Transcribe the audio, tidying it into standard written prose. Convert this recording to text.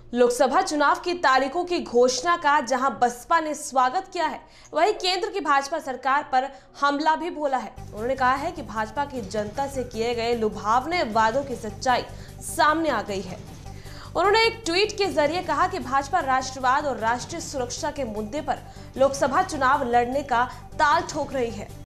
लोकसभा चुनाव की तारीखों की घोषणा का जहां बसपा ने स्वागत किया है, वहीं केंद्र की भाजपा सरकार पर हमला भी बोला है। उन्होंने कहा है कि भाजपा की जनता से किए गए लुभावने वादों की सच्चाई सामने आ गई है। उन्होंने एक ट्वीट के जरिए कहा कि भाजपा राष्ट्रवाद और राष्ट्रीय सुरक्षा के मुद्दे पर लोकसभा चुनाव लड़ने का ताल ठोक रही है।